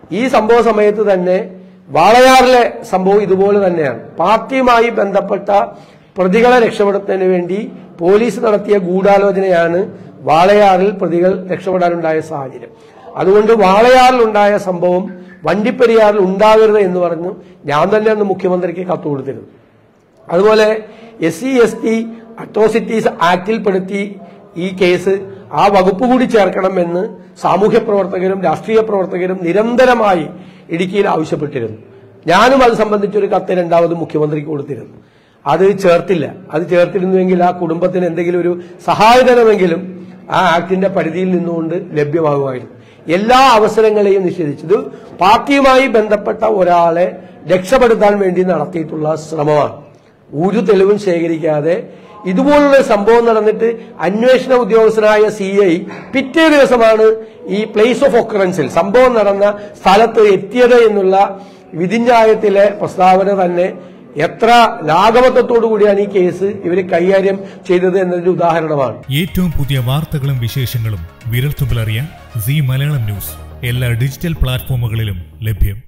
ഈ സംഭവ സമയത്ത് തന്നെ വാളയാറിലെ സംഭവം ഇതുപോലെ തന്നെയാണ്. പാർട്ടിയുമായി ബന്ധപ്പെട്ട പ്രതികളെ രക്ഷപ്പെടുത്തുന്നതിന് വേണ്ടി പോലീസ് നടത്തിയ ഗൂഢാലോചനയാണ് വാളയാറിൽ പ്രതികൾ രക്ഷപ്പെടാനുണ്ടായ സാഹചര്യം. അതുകൊണ്ട് വാളയാറിലുണ്ടായ സംഭവം വണ്ടിപ്പെരിയാറിൽ ഉണ്ടാകരുത് എന്ന് പറഞ്ഞു ഞാൻ തന്നെ അന്ന് മുഖ്യമന്ത്രിക്ക് കത്ത് കൊടുത്തിരുന്നു. അതുപോലെ SC/ST അട്രോസിറ്റീസ് ആക്ടിൽപ്പെടുത്തി ഈ കേസ് ആ വകുപ്പ് കൂടി ചേർക്കണമെന്ന് സാമൂഹ്യ പ്രവർത്തകരും രാഷ്ട്രീയ പ്രവർത്തകരും നിരന്തരമായി ഇടുക്കിയിൽ ആവശ്യപ്പെട്ടിരുന്നു. ഞാനും അത് സംബന്ധിച്ചൊരു കത്ത് രണ്ടാമത് മുഖ്യമന്ത്രിക്ക് കൊടുത്തിരുന്നു. അത് ചേർത്തില്ല. അത് ചേർത്തിരുന്നുവെങ്കിൽ ആ കുടുംബത്തിന് എന്തെങ്കിലും ഒരു സഹായധനമെങ്കിലും ആ ആക്ടിന്റെ പരിധിയിൽ നിന്നുകൊണ്ട് ലഭ്യമാകുമായിരുന്നു. എല്ലാ അവസരങ്ങളെയും നിഷേധിച്ചത് പാർട്ടിയുമായി ബന്ധപ്പെട്ട ഒരാളെ രക്ഷപ്പെടുത്താൻ വേണ്ടി നടത്തിയിട്ടുള്ള ശ്രമമാണ്. ഒരു തെളിവും ശേഖരിക്കാതെ ഇതുപോലുള്ള സംഭവം നടന്നിട്ട് അന്വേഷണ ഉദ്യോഗസ്ഥനായ CI പിറ്റേ ദിവസമാണ് ഈ പ്ലേസ് ഓഫ് ഒക്കറൻസിൽ സംഭവം നടന്ന സ്ഥലത്ത് എത്തിയത് എന്നുള്ള വിധിന്യായത്തിലെ പ്രസ്താവന തന്നെ എത്ര ലാഘവത്തോടു കൂടിയാണ് ഈ കേസ് ഇവർ കൈകാര്യം ചെയ്തത് എന്നതിന്റെ ഉദാഹരണമാണ്. ഏറ്റവും പുതിയ വാർത്തകളും വിശേഷങ്ങളും വിരൽത്തുമ്പിലറിയാൻ Zee മലയാളം ന്യൂസ് എല്ലാ ഡിജിറ്റൽ പ്ലാറ്റ്ഫോമുകളിലും ലഭ്യം.